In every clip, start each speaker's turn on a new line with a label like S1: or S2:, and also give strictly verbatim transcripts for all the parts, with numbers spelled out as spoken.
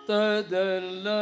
S1: ತದಲ್ಲ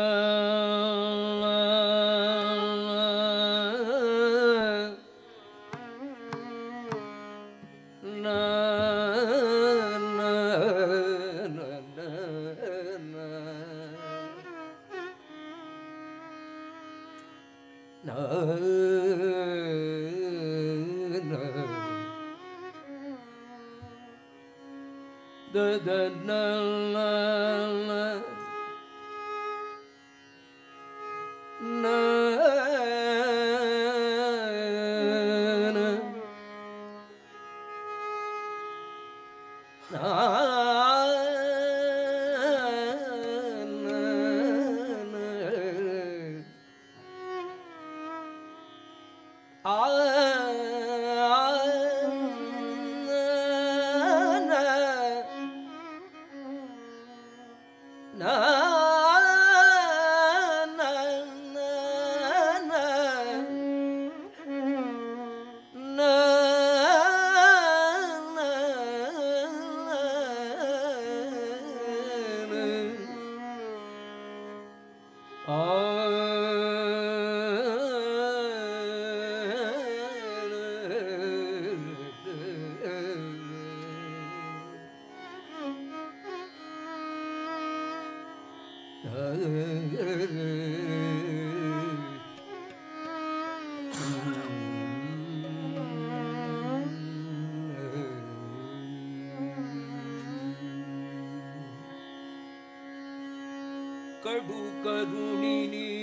S1: ಕಡು ಕರುಣಿ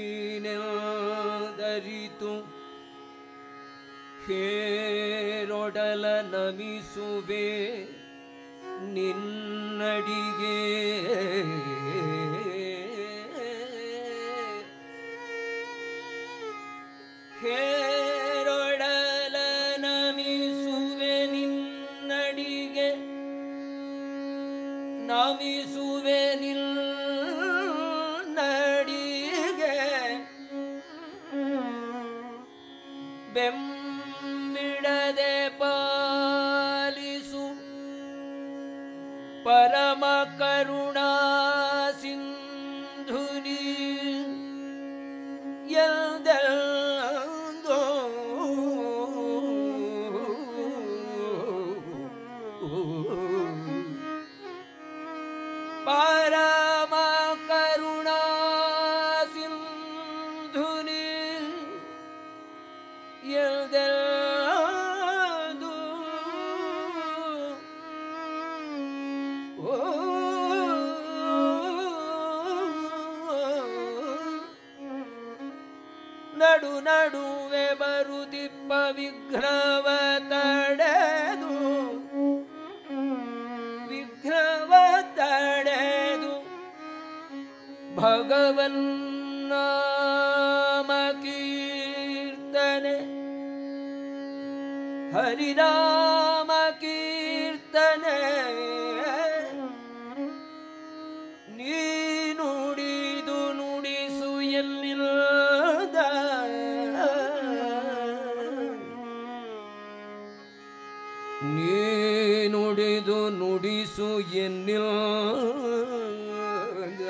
S1: ನೀನೆದರಿತು ಹೇರೊಡಲ ನಮಿಸುವೆ ನಿನ್ನಡಿಗೆ ಹೇರೊಡಲ ನಮಿಸುವೆ ನಿನ್ನಡಿಗೆ ನಮಿಸುವೆ ನಿನ್ನ ಬೆಂಬಿಡದೆ ಪಾಲಿಸು ಪರಮ ಕರುಣಾ ಸಿಂಧುನಿ ಎಲ್ದೆಲ್ದೋ ಪರಮ ಕರುಣಾ ಸಿಂಧುನಿ ಎಲ್ದೆಲ್ದು ನಡು ನಡುವೆ ಬರುದಿಪ್ಪ ವಿಘ್ನವ ತಡೆದು ವಿಘ್ನವ ತಡೆದು ಭಗವನ್ನಾಮ ಕೀರ್ತನೆ ಹರಿನಾಮ ಕೀರ್ತನೆ ನೀ ನುಡಿದು ನುಡಿಸು ಎಲ್ಲಿಲ್ಲದ ನೀ ನುಡಿದು ನುಡಿಸು ಎನ್ನಿಲ್ಲದ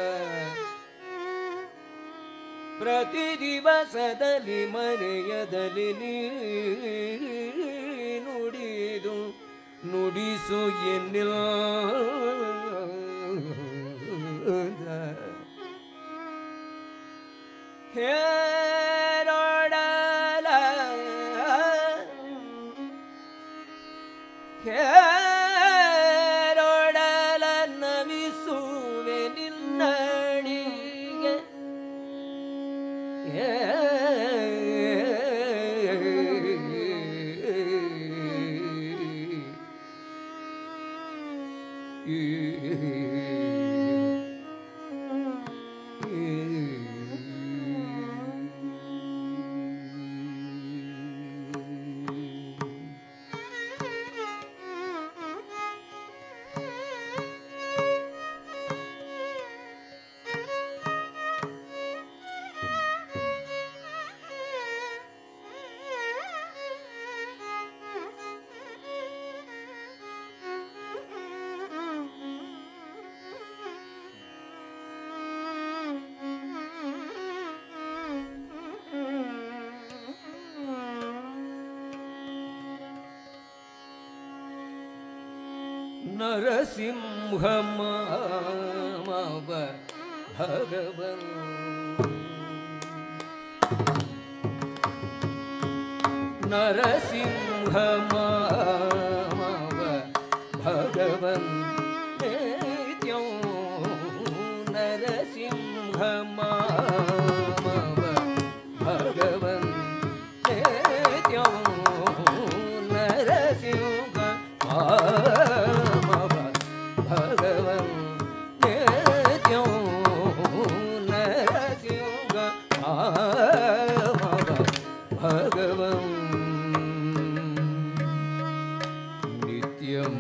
S1: ಪ್ರತಿ ದಿವಸದಲ್ಲಿ ಮನೆಯದಲ್ಲಿ ನೀ ನುಡಿದು ನುಡಿಸು ಎನ್ನಿಲ್ಲದ ಹೇರೊಡಲ ಹೇರೊಡಲ ನಮಿಸುವೆ ನಿನ್ನಡಿಗೆ ನರಸಿಂಹ ಮಾವ ಭಗವನ್ ನರಸಿಂಹ ಮಾವ ಭಗವನ್ ನಿತ್ಯಂ ನರಸಿಂಹ ಮಾವ ಭಗವನ್ ನಿತ್ಯಂ ನರಸಿಂಹ ಮಾವ ಭಗವನ್ ನಿತ್ಯಂ ನರಸಿಂಹ ಮಾವ ಭಗವನ್ ನಿತ್ಯಂ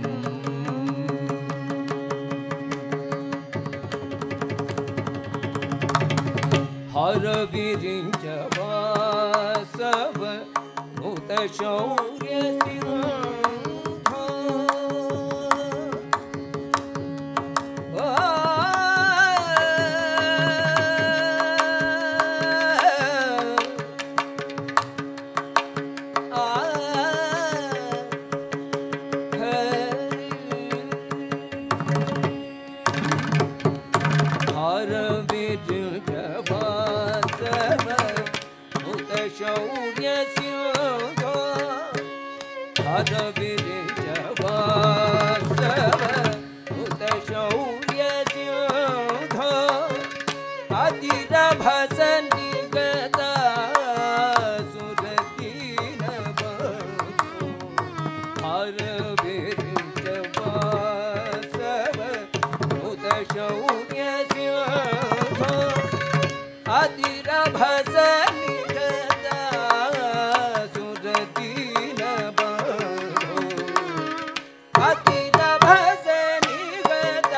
S1: ಹರ ವಿರಿಂಚ ವಾಸವ ಭೂತ ಶೌರ್ಯ ಸಿಂಧ ಹರ ವಿರಿಂಚ ವಾಸವ ಭೂತ ಶೌರ್ಯ ಸಿಂಧ ಹರ ವಿರಿಂಚ ವಾಸವ ಭೂತ ಶೌರ್ಯ ಸಿಂಧ ಅತಿರ ಭಸ ನಿಗತ ಸುರದೀನ ಬಂಧು ಹರ ವಿರಿಂಚ ವಾಸವ ಭೂತ ಶೌರ್ಯ ಸಿಂಧ ಅತಿರ ಭಸ ನಿಗತ ಸುರದೀನ ಬಂಧು ಅತಿರ ಭಸ ನಿಗತ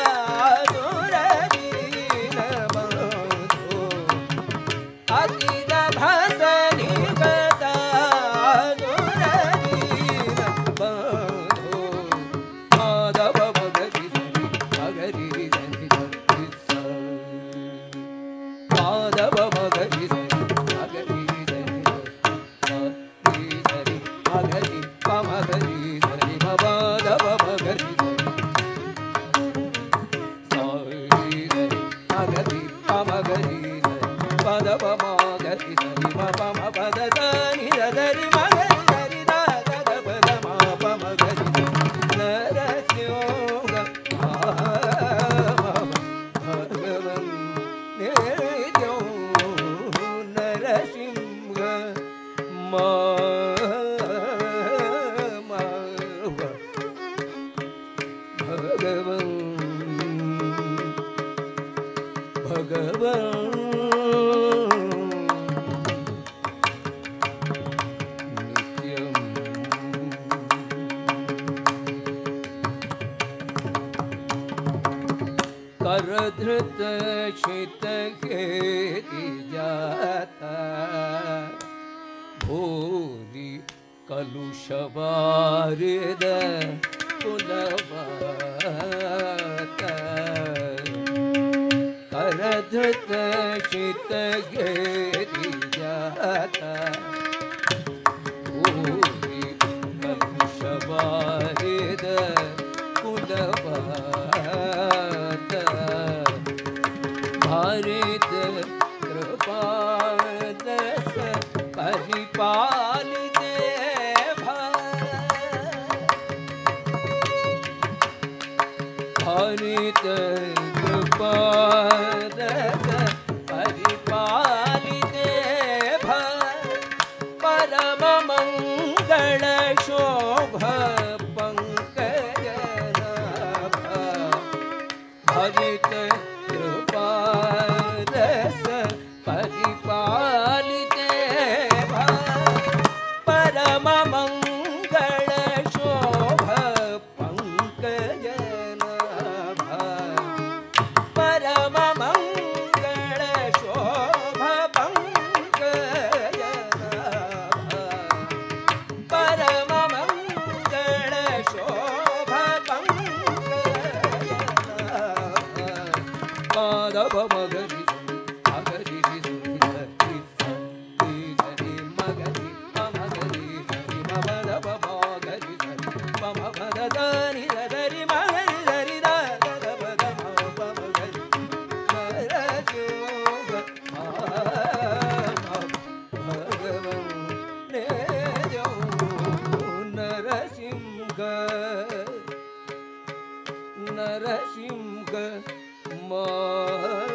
S1: ಸುರದೀನ ಬಂಧು ಅತಿರ ಭಸ ನಿಗತ ಸುರದೀನ ಬಂಧು ಮಾಧವ ಭಗತಿ ಮಗರಿ ಮಾಧವ ಮಗರಿ ಮಗರಿ ಸರಿ ಮಗರಿ ಪಮಗರಿ ಸರಿ ಮಾಧವ ಮಗರಿ ಸರಿ ಮಗರಿ ಪಮಗರಿ ಮಾಧವ ಮಗರಿ ಸರಿ ಪಮ ಪದ ಸರಿ ಸರಿ ಮಗರಿ ಸರಿ ದಾದ ಪದ ಮ ಪಮಗರಿ ನರಸಿಂಹ ಭಗವನ್ ನಿತ್ಯಂ ನರಸಿಂಹ ಮಾವ ಭಗವನ್ ಭಗವನ್ ನಿತ್ಯಂ करधृत शित खेती जाता भूरि कलुष वारिद कुलवात करधृत शित खेती जाता भूरि कलुष वारिद कुलवात हरित कृपादस परिपालिते हरित कृपादस परिपालिते परम मंगल शोभा पंकज हरित कृपादस परिपालिते परम मंगल शोभा पंकज परम मंगल शोभा पंकज परम मंगल शोभा पंकज माधव मगरी मगरी सरी सरी मगरी मगरी सरी मधव मगरी सरी मम पद सरी सरी ನರಸಿಂಹ ಮಾ